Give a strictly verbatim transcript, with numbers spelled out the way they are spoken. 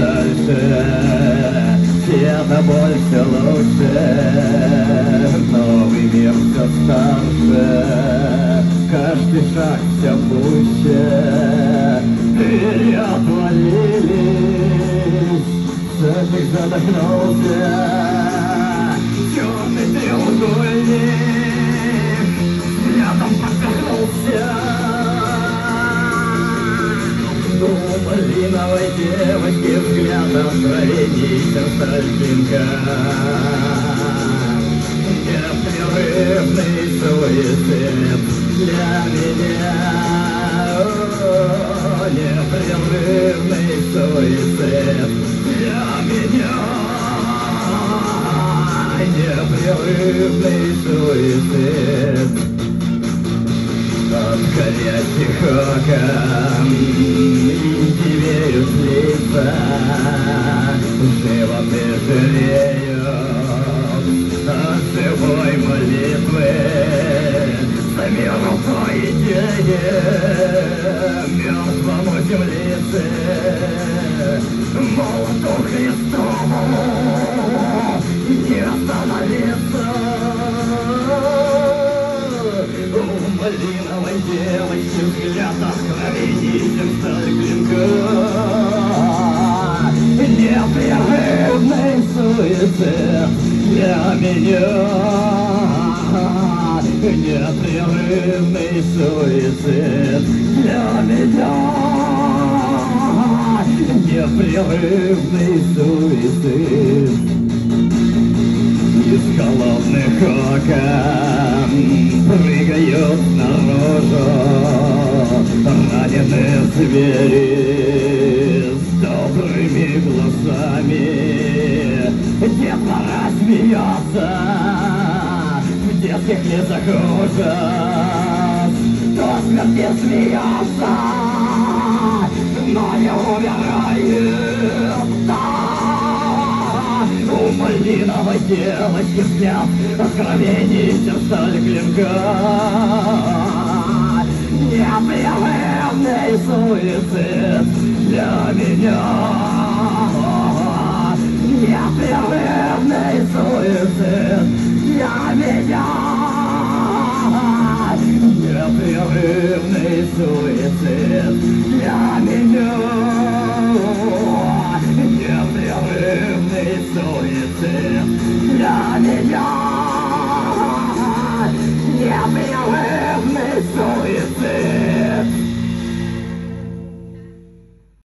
дальше, где-то больше, лучше, новый мир все старше, каждый шаг все пуще, двери отвалились, садик задохнулся, черный треугольник рядом повернулся. У малиновой девочки взгляд откровений, сердца льдинка, непрерывный суицид для меня. О, непрерывный суицид для меня. Непрерывный суицид от горячих окон дивеют лица, животы жалеют от живой молитвы, за миру по идее мертвому землице, молоту Христову не остановиться. У малиновой девочки взгляд откровений, сердца клинка, непрерывный суицид для меня. Непрерывный суицид для меня. Непрерывный суицид из холодных окон прыгают наружу раненые звери с добрыми глазами. Детвора смеется, в детских лицах ужас, до смерти смеется, но не умирает. У малиновой девочки взгляд откровений, сердца клинка, непрерывный суицид для меня. Непрерывный суицид для меня. Непрерывный